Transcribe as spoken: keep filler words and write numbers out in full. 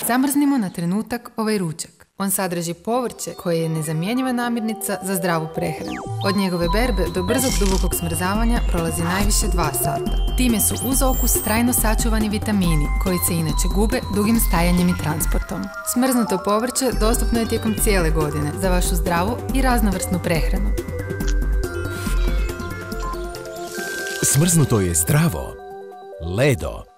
Zamrznimo na trenutak ovaj ručak. On sadrži povrće koje je nezamjenjiva namirnica za zdravu prehranu. Od njegove berbe do brzog dubokog smrzavanja prolazi najviše dva sata. Time su uz okus trajno sačuvani vitamini koji se inače gube dugim stajanjem i transportom. Smrznuto povrće dostupno je tijekom cijele godine za vašu zdravu i raznovrsnu prehranu. Smrznuto je zdravo. Ledo.